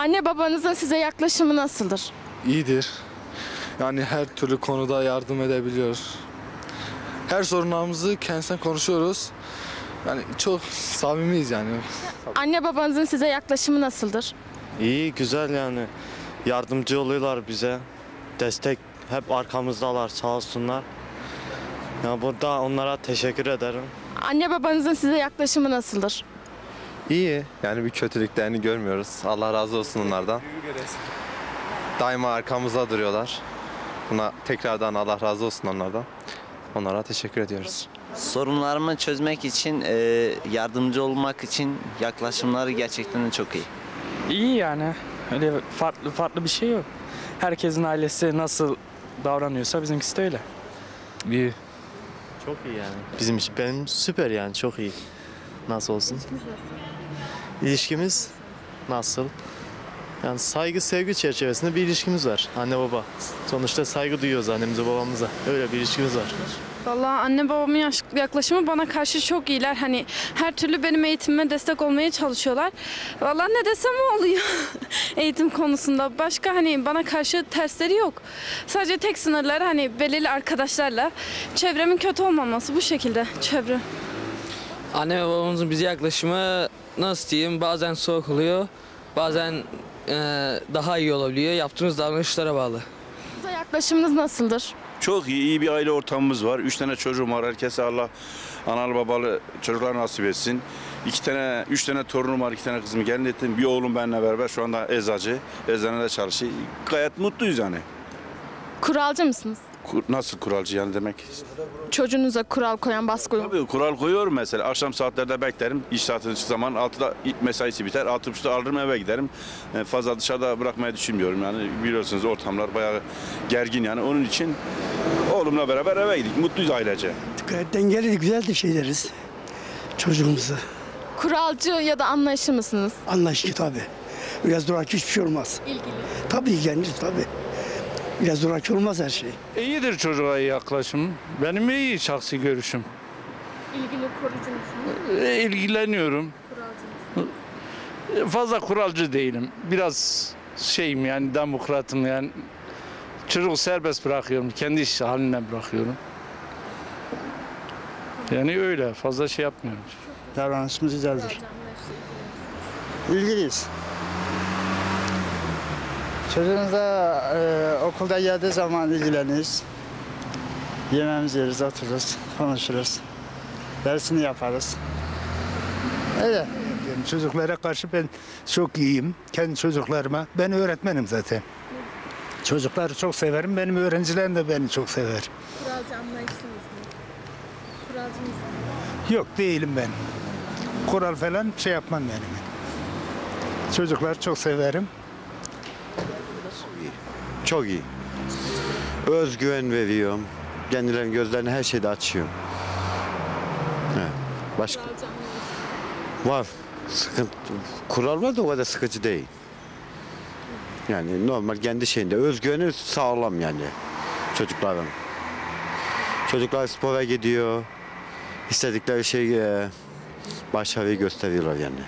Anne babanızın size yaklaşımı nasıldır? İyidir. Yani her türlü konuda yardım edebiliyor. Her sorunlarımızı kendisiyle konuşuyoruz. Yani çok samimiyiz yani. Anne babanızın size yaklaşımı nasıldır? İyi, güzel yani. Yardımcı oluyorlar bize. Destek hep arkamızdalar, sağ olsunlar. Ya burada onlara teşekkür ederim. Anne babanızın size yaklaşımı nasıldır? İyi. Yani bir kötülüklerini görmüyoruz. Allah razı olsun onlardan. Daima arkamızda duruyorlar. Buna tekrardan Allah razı olsun onlardan. Onlara teşekkür ediyoruz. Sorunlarımı çözmek için, yardımcı olmak için yaklaşımları gerçekten de çok iyi. İyi yani. Öyle farklı bir şey yok. Herkesin ailesi nasıl davranıyorsa bizimkisi de öyle. İyi. Çok iyi yani. Benim süper yani, çok iyi. Nasıl olsun? İlişkimiz nasıl? Yani saygı, sevgi çerçevesinde bir ilişkimiz var. Anne baba. Sonuçta saygı duyuyoruz annemize, babamıza. Öyle bir ilişkimiz var. Vallahi anne babamın yaklaşımı bana karşı çok iyiler. Hani her türlü benim eğitimime destek olmaya çalışıyorlar. Vallahi ne desem o oluyor eğitim konusunda. Başka hani bana karşı tersleri yok. Sadece tek sınırları hani belirli arkadaşlarla çevremin kötü olmaması, bu şekilde çevre. Anne ve babamızın bize yaklaşımı nasıl diyeyim, bazen soğuk oluyor, bazen daha iyi olabiliyor. Yaptığımız davranışlara bağlı. Size yaklaşımınız nasıldır? Çok iyi bir aile ortamımız var. 3 tane çocuğum var. Herkese Allah analı babalı çocuklar nasip etsin. 3 tane torunum var. 2 tane kızımı gelin ettim. Bir oğlum benimle beraber şu anda eczacı. Eczanede çalışıyor. Gayet mutluyuz yani. Kuralcı mısınız? Nasıl kuralcı yani demek? Çocuğunuza kural koyan, baskı koyan. Tabii kural koyuyorum mesela. Akşam saatlerde beklerim. İş saatinin zaman 6'da mesaisi biter. 6.30'da alırım eve giderim. Fazla dışarıda bırakmayı düşünmüyorum. Yani biliyorsunuz ortamlar bayağı gergin yani. Onun için oğlumla beraber eve gittik. Mutluyuz ailece. Gayet dengeli, güzel de şey deriz çocuğumuza. Kuralcı ya da anlayışlı mısınız? Anlaşılır tabii. Biraz zoraki hiçbir şey olmaz. İlgili. Tabii ilgilenir tabii. Biraz zoraki olmaz her şey. İyidir çocuğa yaklaşım. Benim iyi şahsi görüşüm. İlgili, koruyucu musunuz? İlgileniyorum. Kuralcı mısınız? Fazla kuralcı değilim. Biraz şeyim yani, demokratım yani. Çocuk serbest bırakıyorum. Kendi iş haline bırakıyorum. Yani öyle. Fazla şey yapmıyorum. Davranışımız güzeldir. İlgiliyiz. Çocuğumuza okulda geldiği zaman ilgileniriz. Yemeğimizi yeriz, otururuz, konuşuruz. Dersini yaparız. Öyle. Yani çocuklara karşı ben çok iyiyim. Kendi çocuklarıma. Ben öğretmenim zaten. Çocukları çok severim. Benim öğrencilerim de beni çok sever. Kuralcı, anlayışlı mısınız? Kuralcı mısınız? Yok değilim ben. Kural falan şey yapmam benim. Çocukları çok severim. Çok iyi. Özgüven veriyorum. Kendilerinin gözlerini her şeyde açıyor. Evet. Başka? Var. Sıkıntı. Kural var da o kadar sıkıcı değil. Yani normal kendi şeyinde. Özgüveni sağlam yani çocukların. Çocuklar spora gidiyor. İstedikleri şey başarıyı gösteriyorlar yani.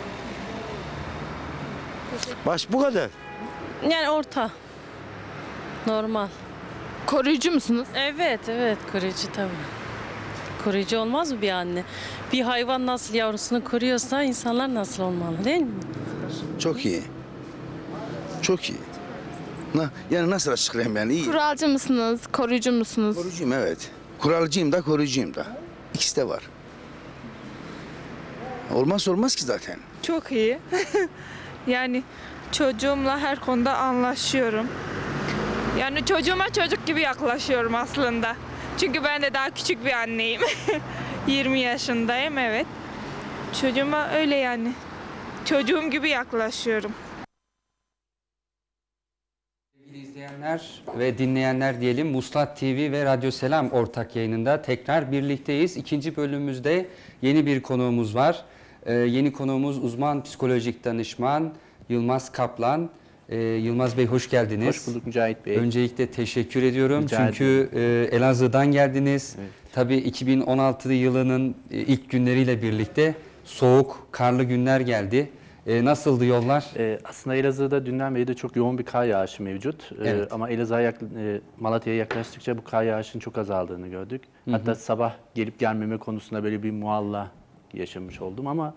Bu kadar. Yani orta. Normal. Koruyucu musunuz? Evet, koruyucu tabii. Koruyucu olmaz mı bir anne? Bir hayvan nasıl yavrusunu koruyorsa insanlar nasıl olmalı, değil mi? Çok iyi. Çok iyi. Yani nasıl açıklayayım yani? İyi. Kuralcı mısınız? Koruyucu musunuz? Koruyucuyum evet. Kuralcıyım da koruyucuyum da. İkisi de var. Olmaz ki zaten. Çok iyi. Yani çocuğumla her konuda anlaşıyorum. Yani çocuğuma çocuk gibi yaklaşıyorum aslında. Çünkü ben de daha küçük bir anneyim. 20 yaşındayım, evet. Çocuğuma öyle yani. Çocuğum gibi yaklaşıyorum. Sevgili izleyenler ve dinleyenler diyelim, Muslat TV ve Radyo Selam ortak yayınında tekrar birlikteyiz. İkinci bölümümüzde yeni bir konuğumuz var. Yeni konuğumuz uzman psikolojik danışman Yılmaz Kaplan. Yılmaz Bey hoş geldiniz. Hoş bulduk Mücahit Bey. Öncelikle teşekkür ediyorum. Çünkü Elazığ'dan geldiniz. Evet. Tabii 2016 yılının ilk günleriyle birlikte soğuk, karlı günler geldi. Nasıldı yollar? Aslında Elazığ'da dünden beri de çok yoğun bir kar yağışı mevcut. Evet. Ama Malatya'ya yaklaştıkça bu kar yağışının çok azaldığını gördük. Hatta sabah gelip gelmeme konusunda böyle bir mualla yaşamış oldum ama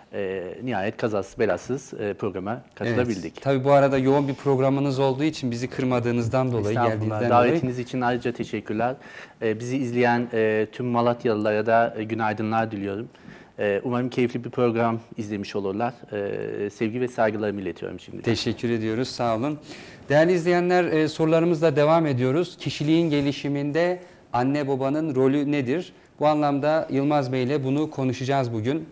nihayet kazasız belasız programa katılabildik. Evet. Tabii bu arada yoğun bir programınız olduğu için bizi kırmadığınızdan dolayı, geldiğinizden dolayı. Davetiniz için ayrıca teşekkürler. Bizi izleyen tüm Malatyalılara da günaydınlar diliyorum. Umarım keyifli bir program izlemiş olurlar. Sevgi ve saygılarımı iletiyorum şimdi. Teşekkür ediyoruz, sağ olun. Değerli izleyenler, sorularımızla devam ediyoruz. Kişiliğin gelişiminde anne babanın rolü nedir? Bu anlamda Yılmaz Bey ile bunu konuşacağız bugün.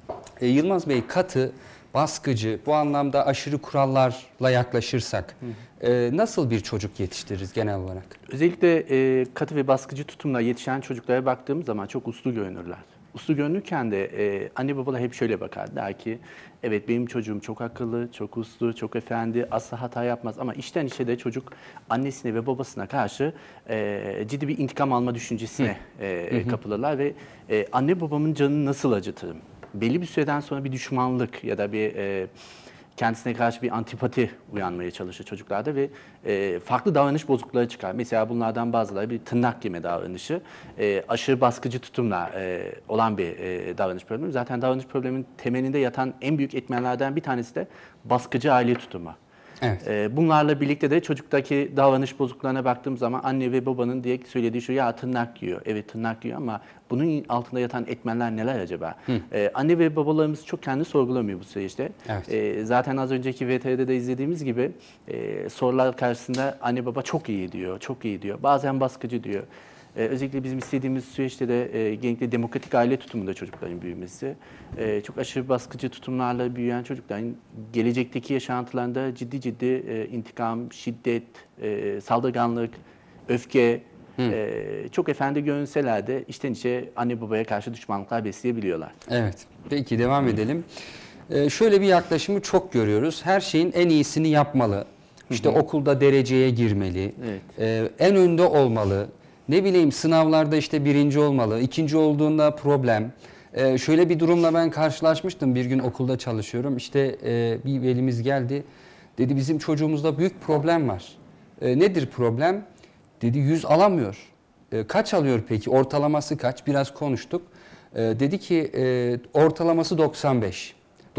Yılmaz Bey, katı, baskıcı, bu anlamda aşırı kurallarla yaklaşırsak nasıl bir çocuk yetiştiririz genel olarak? Özellikle katı ve baskıcı tutumla yetişen çocuklara baktığımız zaman çok uslu görünürler. Uslu görünürken de anne babalar hep şöyle bakar. Der ki evet benim çocuğum çok akıllı, çok uslu, çok efendi, asla hata yapmaz. Ama içten içe de çocuk annesine ve babasına karşı ciddi bir intikam alma düşüncesine kapılırlar. Ve anne babamın canını nasıl acıtırım? Belli bir süreden sonra bir düşmanlık ya da bir kendisine karşı bir antipati uyanmaya çalışır çocuklarda ve farklı davranış bozuklukları çıkar. Mesela bunlardan bazıları bir tırnak yeme davranışı, aşırı baskıcı tutumla olan bir davranış problemi. Zaten davranış probleminin temelinde yatan en büyük etmenlerden bir tanesi de baskıcı aile tutumu. Evet. Bunlarla birlikte de çocuktaki davranış bozukluklarına baktığım zaman anne ve babanın direkt söylediği şu, ya tırnak yiyor. Evet tırnak yiyor ama bunun altında yatan etmenler neler acaba? Anne ve babalarımız çok kendi sorgulamıyor bu süreçte. Evet. Zaten az önceki VTR'de de izlediğimiz gibi sorular karşısında anne baba çok iyi diyor, çok iyi diyor. Bazen baskıcı diyor. Özellikle bizim istediğimiz süreçte de genellikle demokratik aile tutumunda çocukların büyümesi. Çok aşırı baskıcı tutumlarla büyüyen çocukların gelecekteki yaşantılarında ciddi intikam, şiddet, saldırganlık, öfke, çok efendi görünseler de içten içe anne babaya karşı düşmanlıklar besleyebiliyorlar. Evet. Peki devam edelim. Şöyle bir yaklaşımı çok görüyoruz. Her şeyin en iyisini yapmalı. İşte okulda dereceye girmeli. Evet. En önde olmalı. Ne bileyim sınavlarda işte birinci olmalı, ikinci olduğunda problem. Şöyle bir durumla ben karşılaşmıştım. Bir gün okulda çalışıyorum. İşte bir velimiz geldi. Dedi bizim çocuğumuzda büyük problem var. Nedir problem? Dedi 100 alamıyor. Kaç alıyor peki? Ortalaması kaç? Biraz konuştuk. Dedi ki ortalaması 95.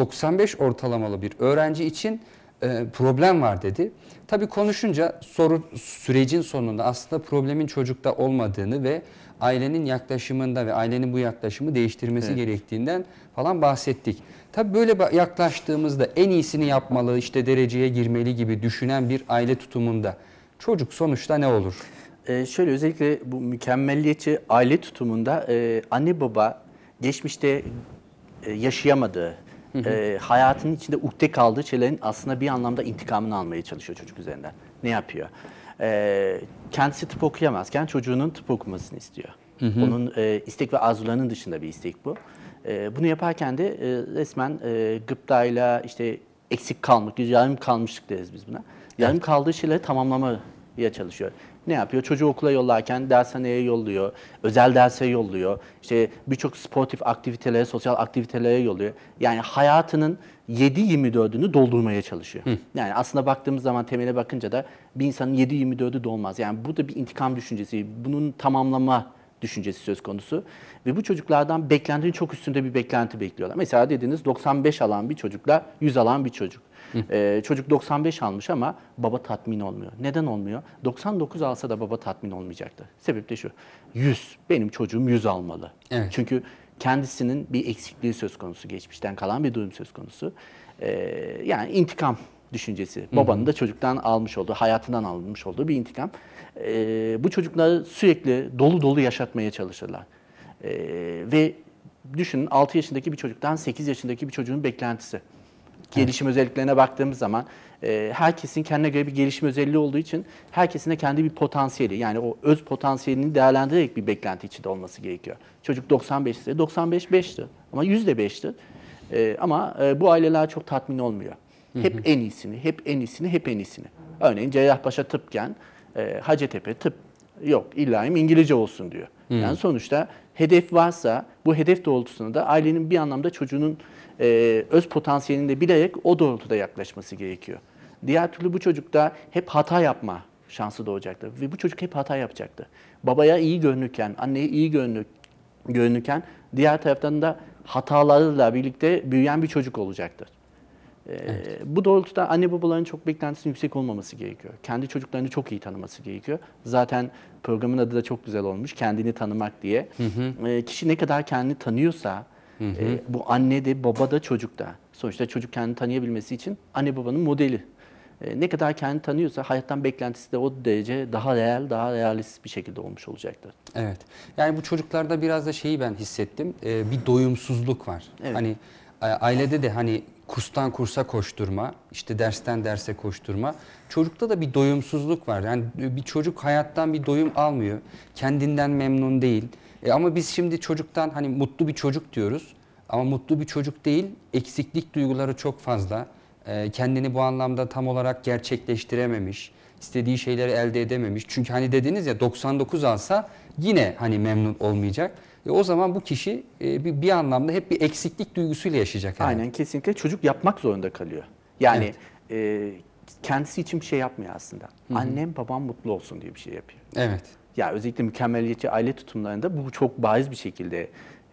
95 ortalamalı bir öğrenci için problem var dedi. Tabii konuşunca sürecin sonunda aslında problemin çocukta olmadığını ve ailenin yaklaşımında ve ailenin bu yaklaşımı değiştirmesi gerektiğinden falan bahsettik. Tabii böyle yaklaştığımızda en iyisini yapmalı, işte dereceye girmeli gibi düşünen bir aile tutumunda çocuk sonuçta ne olur? Şöyle özellikle bu mükemmelliyetçi aile tutumunda anne baba geçmişte yaşayamadığı, hayatının içinde ukde kaldığı şeylerin aslında bir anlamda intikamını almaya çalışıyor çocuk üzerinden. Ne yapıyor? Kendisi tıp okuyamazken çocuğunun tıp okumasını istiyor. Onun istek ve arzularının dışında bir istek bu. Bunu yaparken de resmen gıptayla işte eksik kalmak, yarım kalmışlık deriz biz buna. Yarım kaldığı şeyleri tamamlamaya çalışıyor. Ne yapıyor? Çocuğu okula yollarken dershaneye yolluyor, özel derse yolluyor, işte birçok sportif aktivitelere, sosyal aktivitelere yolluyor. Yani hayatının 7/24'ünü doldurmaya çalışıyor. Yani aslında baktığımız zaman temele bakınca da bir insanın 7/24'ü dolmaz. Yani bu da bir intikam düşüncesi, bunun tamamlama düşüncesi söz konusu. Ve bu çocuklardan beklentinin çok üstünde bir beklenti bekliyorlar. Mesela dediniz 95 alan bir çocukla 100 alan bir çocuk. Çocuk 95 almış ama baba tatmin olmuyor. Neden olmuyor? 99 alsa da baba tatmin olmayacaktı. Sebep de şu, 100. Benim çocuğum 100 almalı. Evet. Çünkü kendisinin bir eksikliği söz konusu, geçmişten kalan bir durum söz konusu. Yani intikam düşüncesi. Babanın da çocuktan almış olduğu, hayatından almış olduğu bir intikam. Bu çocukları sürekli dolu dolu yaşatmaya çalışırlar. Ve düşünün 6 yaşındaki bir çocuktan 8 yaşındaki bir çocuğun beklentisi. Gelişim özelliklerine baktığımız zaman herkesin kendine göre bir gelişim özelliği olduğu için herkesin de kendi bir potansiyeli, yani o öz potansiyelini değerlendirerek bir beklenti içinde olması gerekiyor. Çocuk 95 ise 95 5'ti ama 100 de 5'ti. Ama bu aileler çok tatmin olmuyor. Hep en iyisini, hep en iyisini, hep en iyisini. Örneğin Cerrahpaşa tıpken Hacettepe tıp yok, illa İngilizce olsun diyor. Yani sonuçta hedef varsa bu hedef doğrultusunda da ailenin bir anlamda çocuğunun öz potansiyelini de bilerek o doğrultuda yaklaşması gerekiyor. Diğer türlü bu çocukta hep hata yapma şansı doğacaktır ve bu çocuk hep hata yapacaktır. Babaya iyi görünürken, anneye iyi görünürken diğer taraftan da hatalarıyla birlikte büyüyen bir çocuk olacaktır. Bu doğrultuda anne babaların çok beklentisinin yüksek olmaması gerekiyor. Kendi çocuklarını çok iyi tanıması gerekiyor. Zaten programın adı da çok güzel olmuş, kendini tanımak diye. Kişi ne kadar kendini tanıyorsa, bu anne de baba da çocuk da. Sonuçta çocuk kendini tanıyabilmesi için anne babanın modeli. Ne kadar kendini tanıyorsa hayattan beklentisi de o derece daha real, daha realist bir şekilde olmuş olacaktır. Evet. Yani bu çocuklarda biraz da şeyi ben hissettim. Bir doyumsuzluk var. Evet. Hani ailede de hani kurstan kursa koşturma, işte dersten derse koşturma. Çocukta da bir doyumsuzluk var. Yani bir çocuk hayattan bir doyum almıyor. Kendinden memnun değil. Ama biz şimdi çocuktan hani mutlu bir çocuk diyoruz. Ama mutlu bir çocuk değil, eksiklik duyguları çok fazla. Kendini bu anlamda tam olarak gerçekleştirememiş, istediği şeyleri elde edememiş. Çünkü hani dediniz ya 99 alsa yine hani memnun olmayacak. O zaman bu kişi bir anlamda hep bir eksiklik duygusuyla yaşayacak. Aynen, kesinlikle çocuk yapmak zorunda kalıyor. Yani kendisi için bir şey yapmıyor aslında. Annem babam mutlu olsun diye bir şey yapıyor. Evet. Ya özellikle mükemmeliyetçi aile tutumlarında bu çok bariz bir şekilde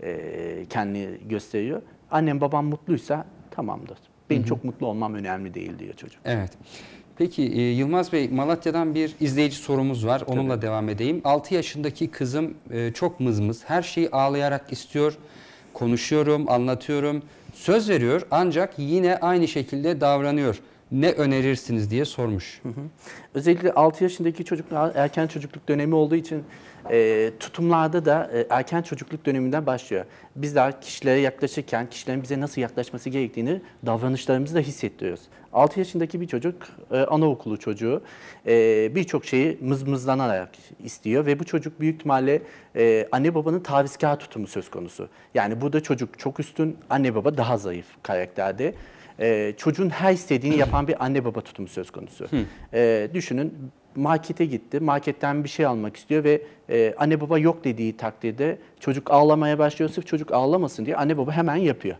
kendini gösteriyor. Annem babam mutluysa tamamdır. Benim çok mutlu olmam önemli değil diyor çocuk. Evet. Peki Yılmaz Bey, Malatya'dan bir izleyici sorumuz var. Onunla devam edeyim. 6 yaşındaki kızım çok mızmız. Her şeyi ağlayarak istiyor. Konuşuyorum, anlatıyorum. Söz veriyor ancak yine aynı şekilde davranıyor. Ne önerirsiniz diye sormuş. Özellikle 6 yaşındaki çocuklar erken çocukluk dönemi olduğu için tutumlarda da erken çocukluk döneminden başlıyor. Bizler kişilere yaklaşırken kişilerin bize nasıl yaklaşması gerektiğini davranışlarımızda hissettiriyoruz. 6 yaşındaki bir çocuk, anaokulu çocuğu birçok şeyi mızmızlanarak istiyor ve bu çocuk büyük ihtimalle anne babanın tavizkar tutumu söz konusu. Yani burada çocuk çok üstün, anne baba daha zayıf karakterde. Çocuğun her istediğini yapan bir anne baba tutumu söz konusu. Düşünün, markete gitti, marketten bir şey almak istiyor ve anne baba yok dediği takdirde çocuk ağlamaya başlıyor. Sırf çocuk ağlamasın diye anne baba hemen yapıyor.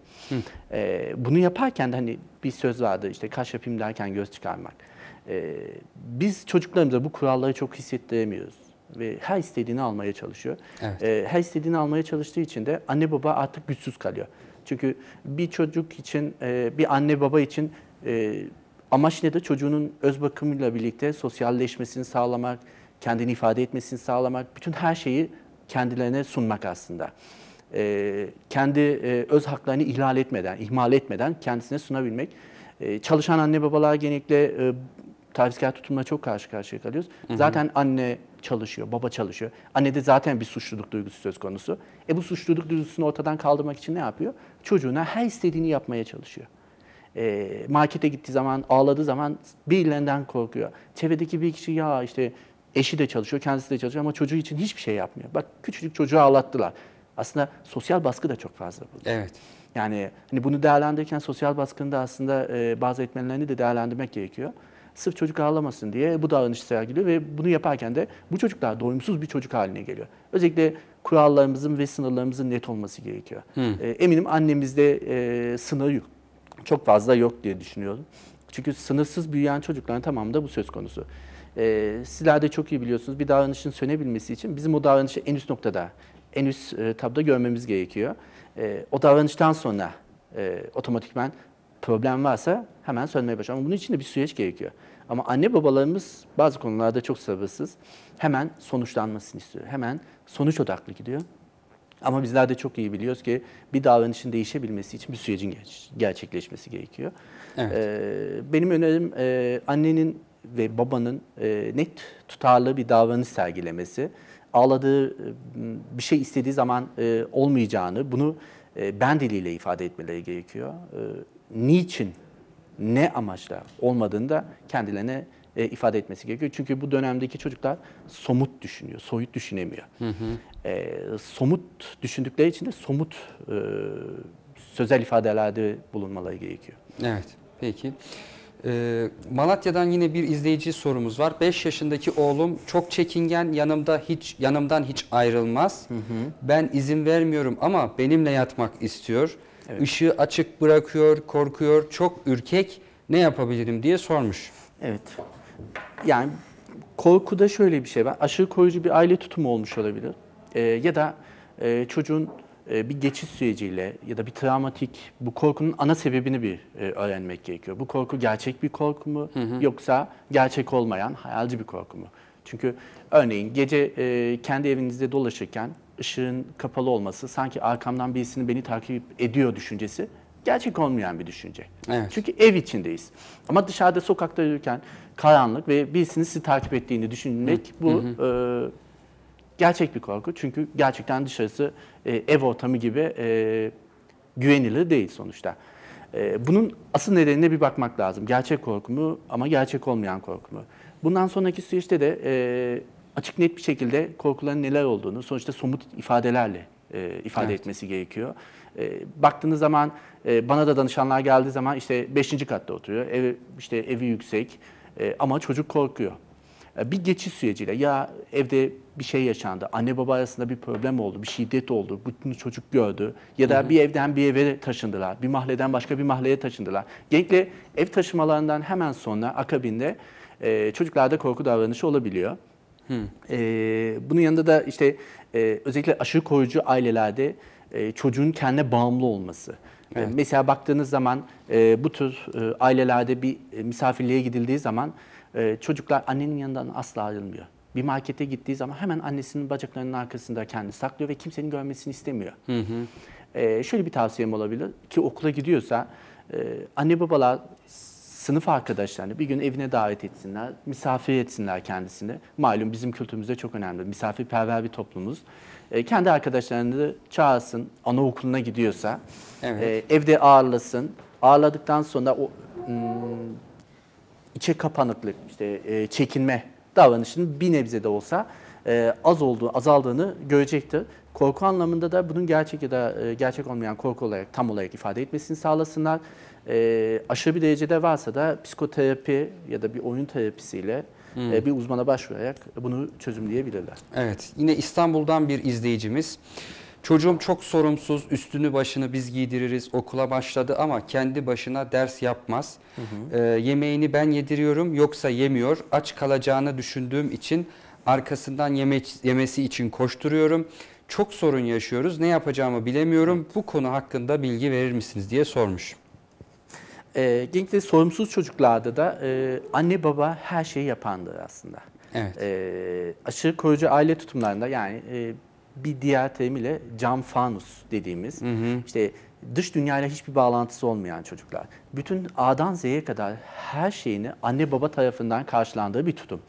Bunu yaparken de hani bir söz vardı, işte kaş yapayım derken göz çıkarmak. Biz çocuklarımıza bu kuralları çok hissettiremiyoruz ve her istediğini almaya çalışıyor. Evet. Her istediğini almaya çalıştığı için de anne baba artık güçsüz kalıyor. Çünkü bir çocuk için, bir anne baba için amaç nedir? Çocuğunun öz bakımıyla birlikte sosyalleşmesini sağlamak, kendini ifade etmesini sağlamak, bütün her şeyi kendilerine sunmak aslında. Kendi öz haklarını ihmal etmeden kendisine sunabilmek. Çalışan anne babalar genellikle tavizkar tutumla çok karşı karşıya kalıyoruz. Zaten anne çalışıyor, baba çalışıyor. Annede zaten bir suçluluk duygusu söz konusu. Bu suçluluk duygusunu ortadan kaldırmak için ne yapıyor? Çocuğuna her istediğini yapmaya çalışıyor. Markete gittiği zaman, ağladığı zaman birilerinden korkuyor. Çevredeki bir kişi ya işte eşi de çalışıyor, kendisi de çalışıyor ama çocuğu için hiçbir şey yapmıyor. Bak küçücük çocuğu ağlattılar. Aslında sosyal baskı da çok fazla burada. Evet. Yani hani bunu değerlendirirken sosyal baskının da aslında bazı etmenlerini de değerlendirmek gerekiyor. Sırf çocuk ağlamasın diye bu davranışı sergiliyor ve bunu yaparken de bu çocuklar doyumsuz bir çocuk haline geliyor. Özellikle kurallarımızın ve sınırlarımızın net olması gerekiyor. Eminim annemizde sınır yok. Çok fazla yok diye düşünüyorum. Çünkü sınırsız büyüyen çocukların tamamında bu söz konusu. Sizler de çok iyi biliyorsunuz, bir davranışın sönebilmesi için bizim o davranışı en üst noktada, en üst tabda görmemiz gerekiyor. O davranıştan sonra otomatikman problem varsa hemen sönmeye başlıyor. Ama bunun için de bir süreç gerekiyor. Ama anne babalarımız bazı konularda çok sabırsız. Hemen sonuçlanmasını istiyor. Hemen sonuç odaklı gidiyor. Ama bizler de çok iyi biliyoruz ki bir davranışın değişebilmesi için bir sürecin gerçekleşmesi gerekiyor. Evet. Benim önerim annenin ve babanın net tutarlı bir davranış sergilemesi. Ağladığı bir şey istediği zaman olmayacağını, bunu ben diliyle ifade etmeleri gerekiyor. Niçin, ne amaçla olmadığını da kendilerine ifade etmesi gerekiyor. Çünkü bu dönemdeki çocuklar somut düşünüyor, soyut düşünemiyor. Somut düşündükleri için de somut sözel ifadelerde bulunmaları gerekiyor. Evet, peki. Malatya'dan yine bir izleyici sorumuz var. 5 yaşındaki oğlum çok çekingen, yanımdan hiç ayrılmaz. Ben izin vermiyorum ama benimle yatmak istiyor. Evet. Işığı açık bırakıyor, korkuyor, çok ürkek. Ne yapabilirim diye sormuş. Evet. Yani korkuda şöyle bir şey var. Aşırı koruyucu bir aile tutumu olmuş olabilir. Ya da çocuğun bir geçiş süreciyle ya da bir travmatik, bu korkunun ana sebebini bir öğrenmek gerekiyor. Bu korku gerçek bir korku mu yoksa gerçek olmayan hayalci bir korku mu? Çünkü örneğin gece kendi evinizde dolaşırken ışığın kapalı olması, sanki arkamdan birisinin beni takip ediyor düşüncesi gerçek olmayan bir düşünce. Evet. Çünkü ev içindeyiz. Ama dışarıda sokakta yürürken karanlık ve birisinin sizi takip ettiğini düşünmek bu gerçek bir korku. Çünkü gerçekten dışarısı ev ortamı gibi güvenilir değil sonuçta. Bunun asıl nedenine bir bakmak lazım. Gerçek korku mu ama gerçek olmayan korku mu? Bundan sonraki süreçte de açık net bir şekilde korkuların neler olduğunu sonuçta somut ifadelerle ifade etmesi gerekiyor. Baktığınız zaman bana da danışanlar geldiği zaman işte 5. katta oturuyor. Evi yüksek ama çocuk korkuyor. Bir geçiş süreciyle ya evde bir şey yaşandı, anne baba arasında bir problem oldu, bir şiddet oldu, bunu çocuk gördü ya da bir evden bir eve taşındılar, bir mahalleden başka bir mahalleye taşındılar. Genellikle ev taşımalarından hemen sonra akabinde çocuklarda korku davranışı olabiliyor. Bunun yanında da işte özellikle aşırı koruyucu ailelerde çocuğun kendine bağımlı olması. Evet. Mesela baktığınız zaman bu tür ailelerde bir misafirliğe gidildiği zaman çocuklar annenin yanından asla ayrılmıyor. Bir markete gittiği zaman hemen annesinin bacaklarının arkasında kendini saklıyor ve kimsenin görmesini istemiyor. Şöyle bir tavsiyem olabilir ki okula gidiyorsa anne babalar sınıf arkadaşlarını bir gün evine davet etsinler, misafir etsinler kendisini. Malum bizim kültürümüzde çok önemli, misafirperver bir toplumuz. Kendi arkadaşlarını çağırsın, anaokuluna gidiyorsa, evde ağırlasın. Ağırladıktan sonra o içe kapanıklık, işte çekinme davranışının bir nebze de olsa azaldığını görecektir. Korku anlamında da bunun gerçek ya da gerçek olmayan korku olarak tam olarak ifade etmesini sağlasınlar. Aşırı bir derecede varsa da psikoterapi ya da bir oyun terapisiyle bir uzmana başvurarak bunu çözümleyebilirler. Evet, yine İstanbul'dan bir izleyicimiz. Çocuğum çok sorumsuz, üstünü başını biz giydiririz, okula başladı ama kendi başına ders yapmaz. Yemeğini ben yediriyorum yoksa yemiyor. Aç kalacağını düşündüğüm için arkasından yemesi için koşturuyorum. Çok sorun yaşıyoruz, ne yapacağımı bilemiyorum. Bu konu hakkında bilgi verir misiniz diye sormuş. Genellikle sorumsuz çocuklarda da anne baba her şeyi yapandır aslında. Evet. Aşırı koruyucu aile tutumlarında yani bir diğer terimiyle cam fanus dediğimiz işte dış dünyayla hiçbir bağlantısı olmayan çocuklar. Bütün A'dan Z'ye kadar her şeyini anne baba tarafından karşılandığı bir tutum.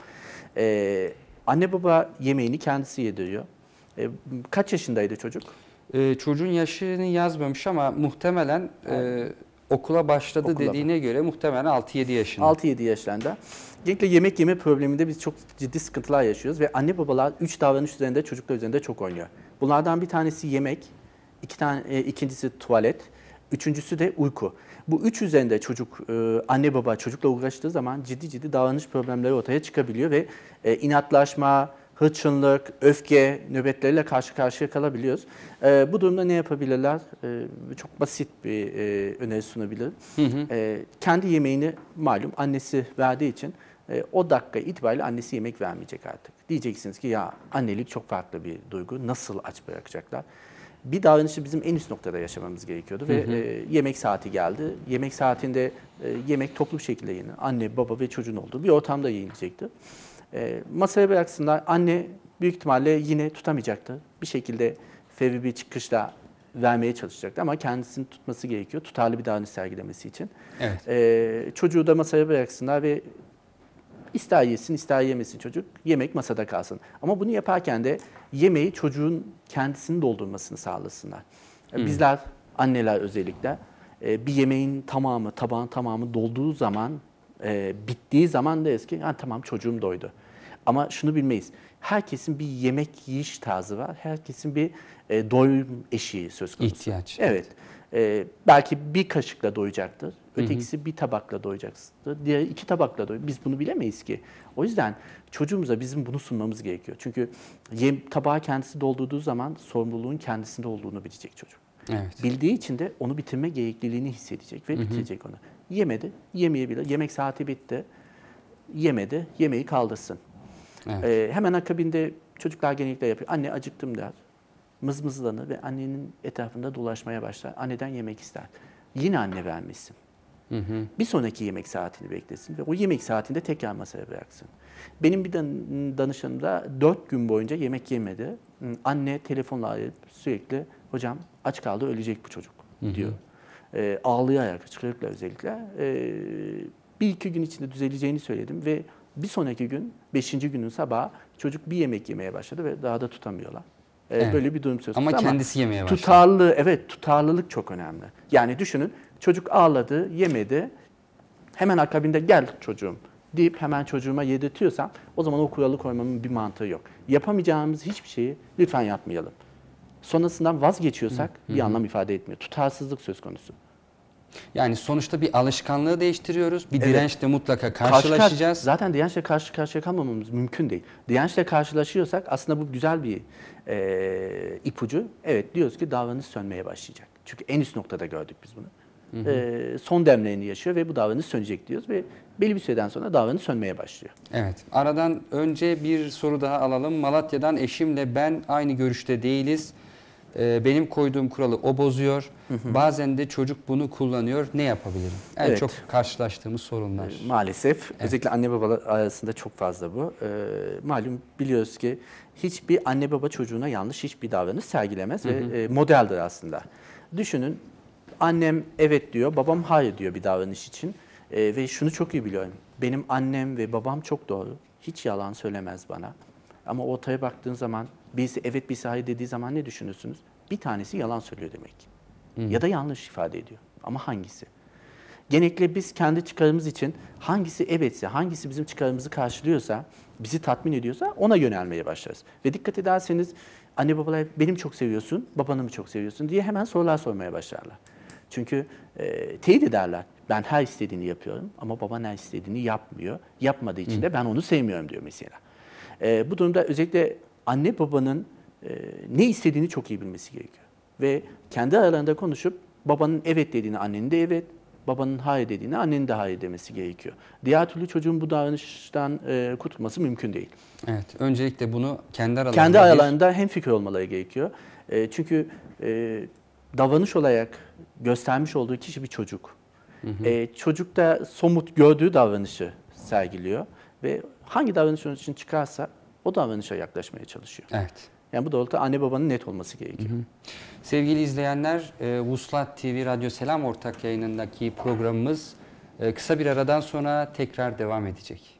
Anne baba yemeğini kendisi yediriyor. Kaç yaşındaydı çocuk? Çocuğun yaşını yazmamış ama muhtemelen okula başladı dediğine göre muhtemelen 6-7 yaşında. 6-7 yaşlarında. Genellikle yemek yeme probleminde biz çok ciddi sıkıntılar yaşıyoruz ve anne babalar 3 davranış üzerinde, çocuklar üzerinde çok oynuyor. Bunlardan bir tanesi yemek, ikincisi tuvalet, üçüncüsü de uyku. Bu üç üzerinde çocuk, anne baba çocukla uğraştığı zaman ciddi davranış problemleri ortaya çıkabiliyor ve inatlaşma, hırçınlık, öfke nöbetleriyle karşı karşıya kalabiliyoruz. Bu durumda ne yapabilirler? Çok basit bir öneri sunabilir. Kendi yemeğini malum annesi verdiği için o dakika itibariyle annesi yemek vermeyecek artık. Diyeceksiniz ki ya annelik çok farklı bir duygu. Nasıl aç bırakacaklar? Bir davranışı bizim en üst noktada yaşamamız gerekiyordu ve yemek saati geldi. Yemek saatinde yemek toplu bir şekilde yenir. Anne, baba ve çocuğun olduğu bir ortamda yenilecekti. Masaya bıraksınlar. Anne büyük ihtimalle yine tutamayacaktı. Bir şekilde fevri bir çıkışla vermeye çalışacaktı ama kendisini tutması gerekiyor. Tutarlı bir davranış sergilemesi için. Evet. Çocuğu da masaya bıraksınlar ve ister yesin ister yemesin çocuk. Yemek masada kalsın. Ama bunu yaparken de yemeği çocuğun kendisini doldurmasını sağlasınlar. Bizler anneler özellikle bir yemeğin tamamı, tabağın tamamı dolduğu zaman, bittiği zaman deriz ki tamam çocuğum doydu. Ama şunu bilmeyiz. Herkesin bir yemek yiyiş tarzı var. Herkesin bir doyum eşiği söz konusu. İhtiyaç. Evet. Belki bir kaşıkla doyacaktır. Ötekisi bir tabakla doyacaksın. Diğeri 2 tabakla doyacak. Biz bunu bilemeyiz ki. O yüzden çocuğumuza bizim bunu sunmamız gerekiyor. Çünkü tabağı kendisi doldurduğu zaman sorumluluğun kendisinde olduğunu bilecek çocuk. Evet. Bildiği için de onu bitirme gerekliliğini hissedecek ve bitirecek onu. Yemedi, yemeyebilir. Yemek saati bitti. Yemedi, yemeği kaldırsın. Evet. Hemen akabinde çocuklar genellikle yapıyor. Anne acıktım der. Mızmızlanır ve annenin etrafında dolaşmaya başlar. Anneden yemek ister. Yine anne vermesin. Bir sonraki yemek saatini beklesin ve o yemek saatinde tekrar masaya bıraksın. Benim bir danışanım da 4 gün boyunca yemek yemedi. Anne telefonla arayıp sürekli hocam aç kaldı ölecek bu çocuk diyor. Ağlayarak, hıçkırıkla özellikle. 1-2 gün içinde düzeleceğini söyledim ve bir sonraki gün 5. günün sabahı çocuk bir yemek yemeye başladı ve daha da tutamıyorlar. Evet. Böyle bir durum söz konusu. Ama kendisi yemeye başladı. Tutarlılık çok önemli. Yani düşünün çocuk ağladı, yemedi. Hemen akabinde gel çocuğum deyip hemen çocuğuma yedirtiyorsam o zaman o kuralı koymamın bir mantığı yok. Yapamayacağımız hiçbir şeyi lütfen yapmayalım. Sonrasından vazgeçiyorsak bir anlam ifade etmiyor. Tutarsızlık söz konusu. Yani sonuçta bir alışkanlığı değiştiriyoruz. Bir dirençle mutlaka karşılaşacağız. Zaten dirençle karşı karşıya kalmamamız mümkün değil. Dirençle karşılaşıyorsak aslında bu güzel bir ipucu. Evet diyoruz ki davranış sönmeye başlayacak. Çünkü en üst noktada gördük biz bunu. Son demlerini yaşıyor ve bu davranış sönecek diyoruz ve belli bir süreden sonra davranış sönmeye başlıyor. Evet. Aradan önce bir soru daha alalım. Malatya'dan eşimle ben aynı görüşte değiliz. Benim koyduğum kuralı o bozuyor. Bazen de çocuk bunu kullanıyor. Ne yapabilirim? En çok karşılaştığımız sorunlar. Maalesef. Özellikle anne babalar arasında çok fazla bu. Malum biliyoruz ki hiçbir anne baba çocuğuna yanlış hiçbir davranış sergilemez ve modeldir aslında. Düşünün annem evet diyor, babam hayır diyor bir davranış için. Ve şunu çok iyi biliyorum. Benim annem ve babam çok doğru. Hiç yalan söylemez bana. Ama ortaya baktığın zaman birisi evet birisi hayır dediği zaman ne düşünürsünüz? Bir tanesi yalan söylüyor demek. Ya da yanlış ifade ediyor. Ama hangisi? Genellikle biz kendi çıkarımız için hangisi evetse, hangisi bizim çıkarımızı karşılıyorsa, bizi tatmin ediyorsa ona yönelmeye başlarız. Ve dikkat ederseniz anne babalar beni mi çok seviyorsun, babanı mı çok seviyorsun diye hemen sorular sormaya başlarlar. Çünkü teyit ederler. Ben her istediğini yapıyorum ama baban her istediğini yapmıyor. Yapmadığı için de ben onu sevmiyorum diyor mesela. Bu durumda özellikle anne babanın ne istediğini çok iyi bilmesi gerekiyor. Ve kendi aralarında konuşup babanın evet dediğini annenin de evet, babanın hayır dediğini annenin de hayır demesi gerekiyor. Diğer türlü çocuğun bu davranıştan kurtulması mümkün değil. Evet, öncelikle bunu kendi aralarında hemfikir olmaları gerekiyor. Çünkü davranış olarak göstermiş olduğu kişi bir çocuk. Çocuk da somut gördüğü davranışı sergiliyor ve hangi davranış onun için çıkarsa o davranışa yaklaşmaya çalışıyor. Evet. Yani bu doğrultuda anne babanın net olması gerekiyor. Sevgili izleyenler, Vuslat TV Radyo Selam ortak yayınındaki programımız kısa bir aradan sonra tekrar devam edecek.